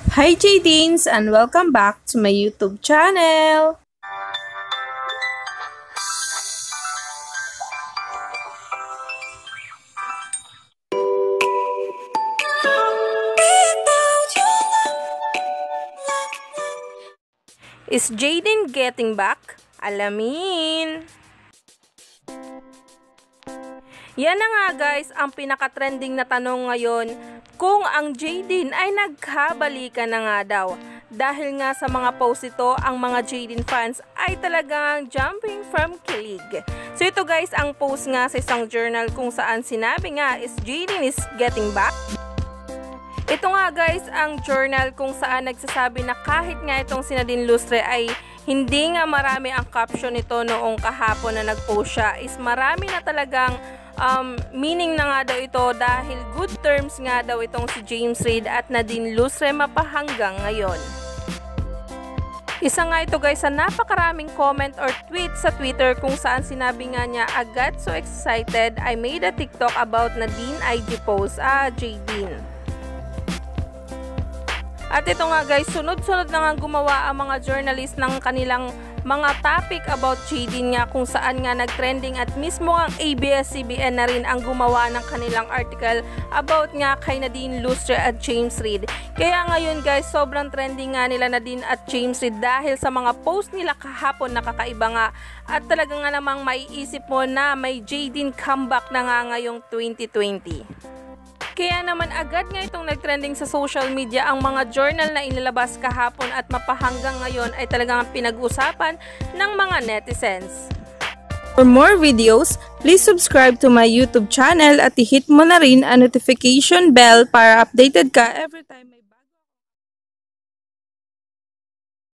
Hi Jadines and welcome back to my YouTube channel! Is Jaden getting back? Alamin! Yan na nga guys ang pinaka-trending na tanong ngayon, kung ang Jaden ay nagkabalikan na nga daw. Dahil nga sa mga post ito, ang mga Jaden fans ay talagang jumping from kilig. So ito guys ang post nga sa isang journal kung saan sinabi nga is Jaden is getting back. Ito nga guys ang journal kung saan nagsasabi na kahit nga itong si Nadine Lustre ay hindi nga marami ang caption nito noong kahapon na nag-post siya, is marami na talagang meaning na nga daw ito dahil good terms nga daw itong si James Reid at Nadine Lustre mapahanggang ngayon. Isa nga ito guys sa napakaraming comment or tweet sa Twitter kung saan sinabi nga niya, I got so excited, I made a TikTok about Nadine IG post, Jaden. At ito nga guys, sunod-sunod na nga gumawa ang mga journalist ng kanilang mga topic about Jaden nga kung saan nga nag-trending at mismo ang ABS-CBN na rin ang gumawa ng kanilang article about nga kay Nadine Lustre at James Reid. Kaya ngayon guys, sobrang trending nga nila Nadine at James Reid dahil sa mga post nila kahapon na kakaiba nga at talaga nga namang maiisip mo na may Jaden comeback na nga ngayong 2020. Kaya naman agad nga itong nagtrending sa social media ang mga journal na inilabas kahapon at mapahanggang ngayon ay talagang pinag-usapan ng mga netizens. For more videos, please subscribe to my YouTube channel at i-hit mo na rin ang notification bell para updated ka every time.